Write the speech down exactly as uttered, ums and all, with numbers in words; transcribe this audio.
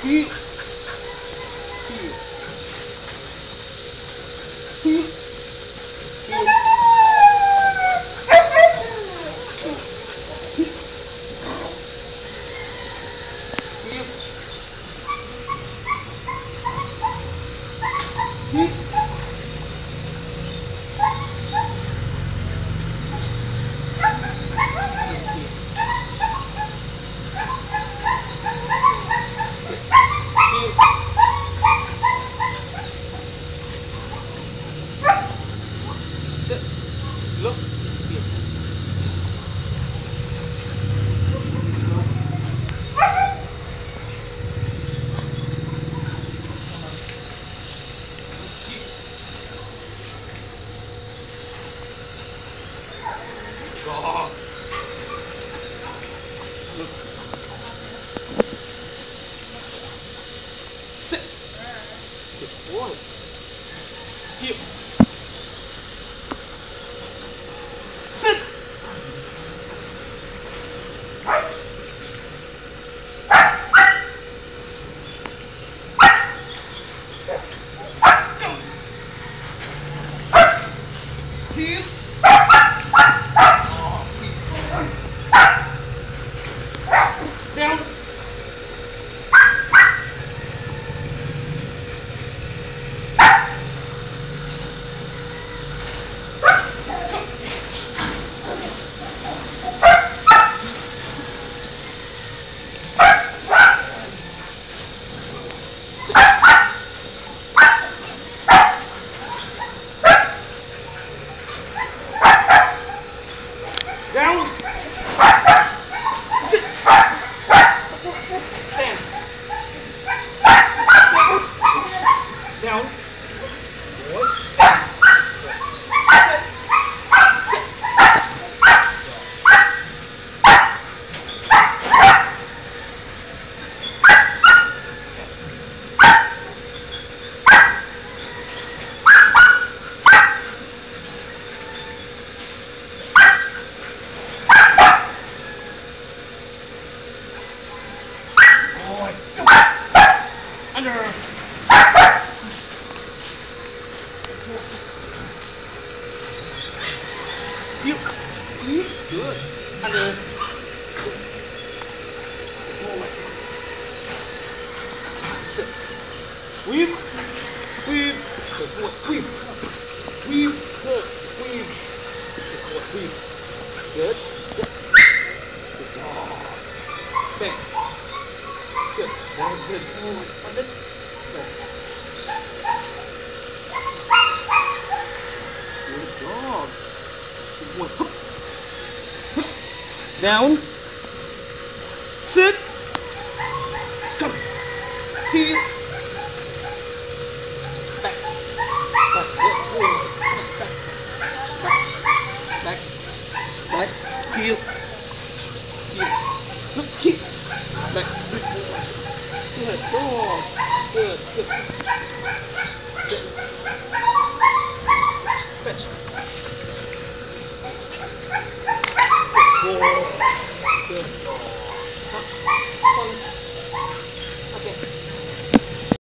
heel, heel, heel, heel. Sit. Look. Here. God. Look. Sit. Good boy. Here. Sit. Heel. Down. Down. Sit. Stand. Down. Good. Stand. Sit. Boy. Under. Heel. Heel. Good. Under. Boy. Sit. Weave. Weave. Good boy. Weave. Weave. Good. Weave. Good boy. Weave. Good. Sit. Good dog. Bang. Good. Very good. Forward. On this. Good. Good dog. Good boy. Hup. Hup. Down. Sit. Come. Heel. Back. Back. Good. Forward. Back. Back. Back. Back. Heel.